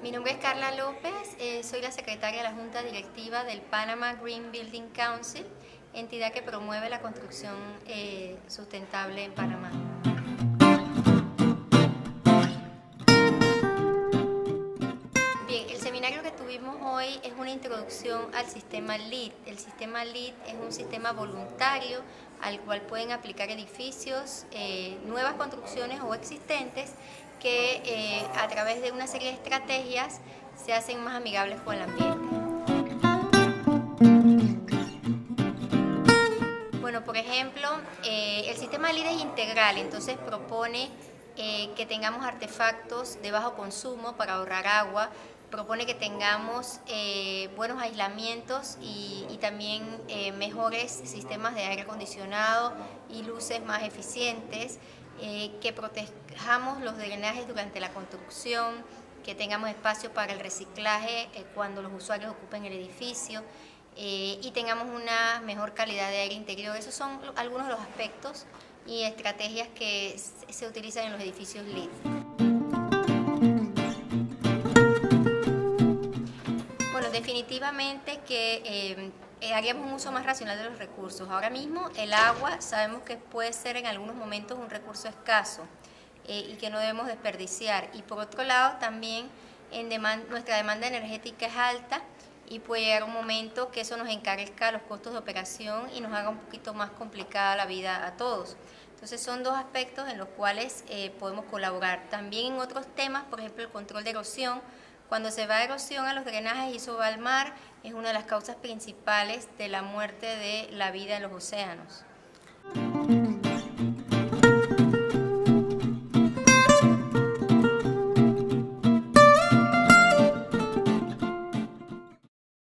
Mi nombre es Carla López, soy la secretaria de la Junta Directiva del Panama Green Building Council, entidad que promueve la construcción sustentable en Panamá. Bien, el seminario que tuvimos hoy es una introducción al sistema LEED. El sistema LEED es un sistema voluntario al cual pueden aplicar edificios, nuevas construcciones o existentes que a través de una serie de estrategias se hacen más amigables con el ambiente. Bueno, por ejemplo, el sistema LEED es integral, entonces propone que tengamos artefactos de bajo consumo para ahorrar agua, propone que tengamos buenos aislamientos y también mejores sistemas de aire acondicionado y luces más eficientes, que protejamos los drenajes durante la construcción, que tengamos espacio para el reciclaje cuando los usuarios ocupen el edificio y tengamos una mejor calidad de aire interior. Esos son algunos de los aspectos y estrategias que se utilizan en los edificios LEED. Bueno, definitivamente que haríamos un uso más racional de los recursos. Ahora mismo el agua sabemos que puede ser en algunos momentos un recurso escaso y que no debemos desperdiciar. Y por otro lado también nuestra demanda energética es alta y puede llegar un momento que eso nos encarezca los costos de operación y nos haga un poquito más complicada la vida a todos. Entonces son dos aspectos en los cuales podemos colaborar. También en otros temas, por ejemplo el control de erosión. Cuando se va erosión a los drenajes y eso va al mar, es una de las causas principales de la muerte de la vida en los océanos.